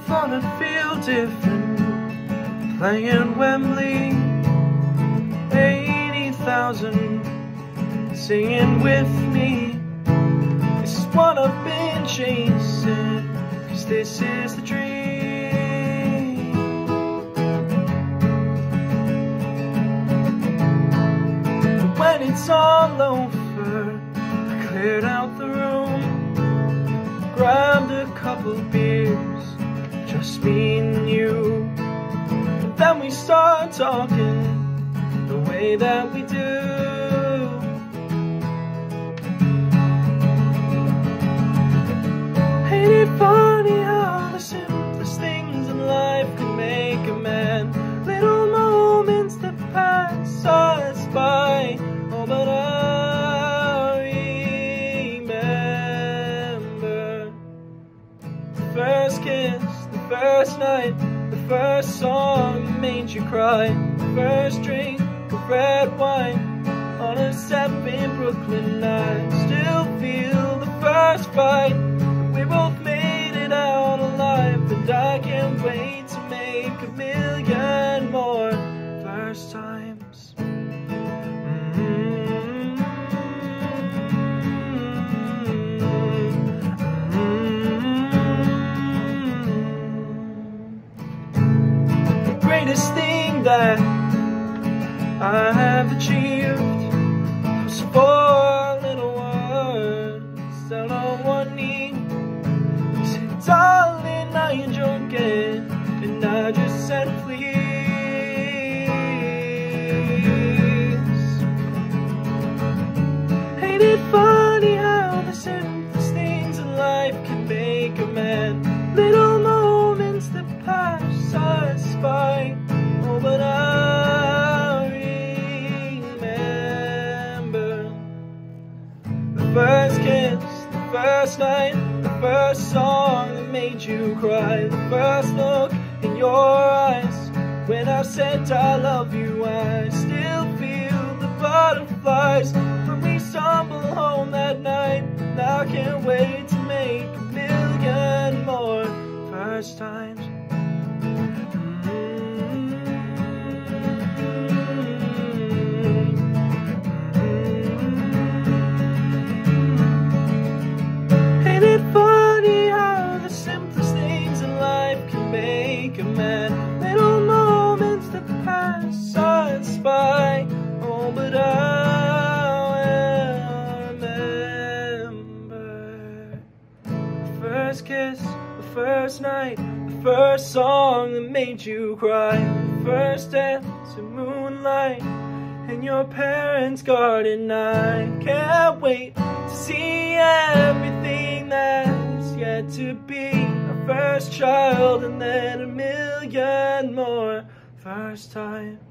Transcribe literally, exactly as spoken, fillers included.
thought it'd feel different playing Wembley. Eighty thousand singing with me. This is what I've been chasing, 'cause this is the dream. But when it's all over, I cleared out the room, grabbed a couple beers, just me and you. And then we start talking the way that we do. Ain't it funny how the simplest things in life can make a man? Little moments that pass us by, oh, but I remember the first kiss, the first night, the first song that made you cry, the first drink of red wine on a seven Brooklyn night. Still feel the first fight, we both made it out alive, and I can't wait to make a million more first times. Mm-hmm. Mm-hmm. The greatest thing that I have achieved was four little words down on one knee. You said, darling, are you joking? And I just said, please. Ain't it funny how the simplest things in life can make a man? Little moments that pass us by, oh, but I remember the first kiss, the first night, the first song that made you cry, the first look in your eyes when I said I love you. I still feel the butterflies when we stumble home that night, and I can't wait to make a million more first times. Ain't it funny how the simplest things in life can make a man? Little moments that pass us by, oh, but I remember the first kiss, the first night, the first song that made you cry, the first dance in moonlight in your parents' garden. I can't wait to see everything that's yet to be. Our first child and then a million more first times.